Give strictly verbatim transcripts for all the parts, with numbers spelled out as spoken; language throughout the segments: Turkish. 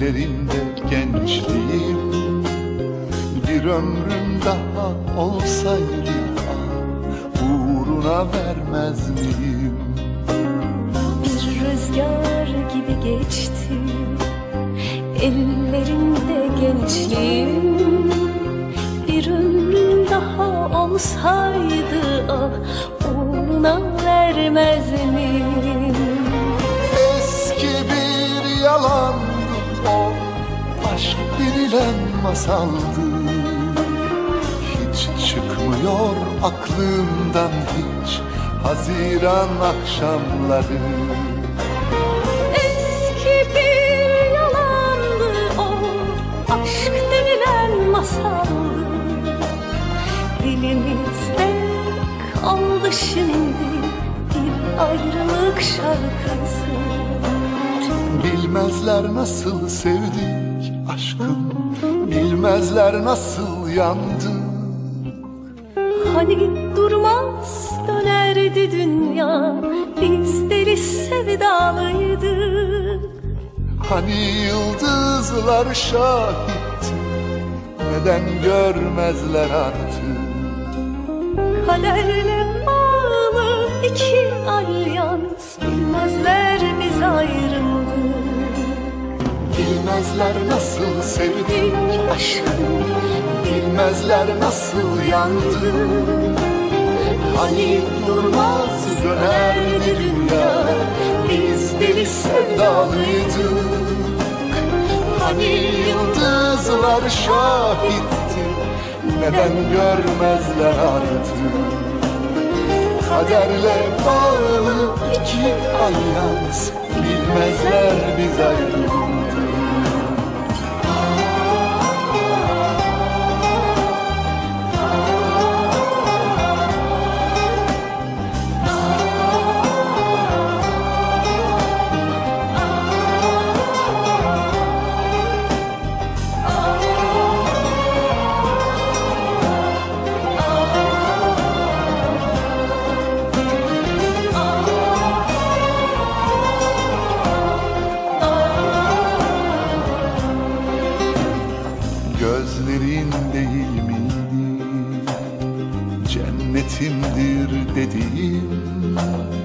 ellerinde gençliğim. Bir ömrüm daha olsaydı uğruna vermez miyim? Bir rüzgar gibi geçti ellerinde gençliğim. Bir ömrüm daha olsaydı ah uğruna vermez miyim? Eski bir yalandı o, aşk denilen masaldı. Hiç çıkmıyor aklımdan hiç Haziran akşamları. Eski bir yalandı o, aşk denilen masaldı. Dilimizde kaldı şimdi bir ayrılık şarkısı. Bilmezler nasıl sevdik aşkım, bilmezler nasıl yandık. Hani durmaz dönerdi dünya, biz deli sevdalıydık. Hani yıldızlar şahitti, neden görmezler artık? Kaderle bağlı iki alyans, bilmezler biz ayrıldık. Bilmezler nasıl sevdik aşkım, bilmezler nasıl yandık. Hani durmaz dönerdi dünya, biz deli sevdalıydık. Hani yıldızlar şahitti, neden görmezler artık? Kaderle bağlı iki alyans, bilmezler biz ayrıldık. Gözlerin değil miydi cennetimdir dediğim?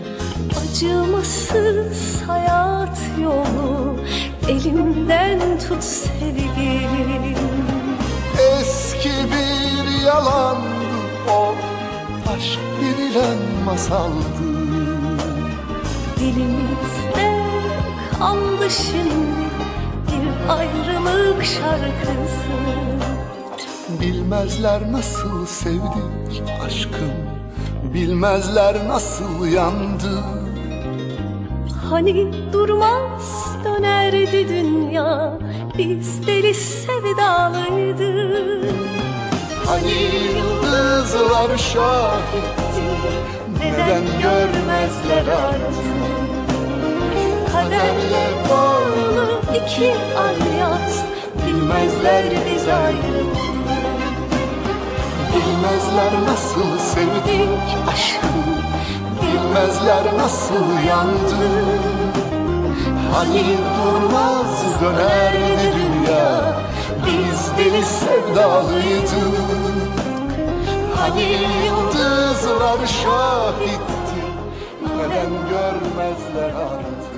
Acımasız hayat yolu elimden tut sevgilim. Eski bir yalandı o, aşk denilen masaldı. Dilimizde kaldı şimdi bir ayrılık şarkısı. Bilmezler nasıl sevdik aşkım, bilmezler nasıl yandık. Hani durmaz dönerdi dünya, biz deli sevdalıydık. Hani yıldızlar şahitti, neden görmezler artık? Kaderle bağlı iki alyans, bilmezler biz ayrıldık. Bilmezler nasıl sevdik aşkım, bilmezler nasıl yandık. Hani durmaz dönerdi dünya, biz deli sevdalıydık. Hani yıldızlar şahitti, neden görmezler artık?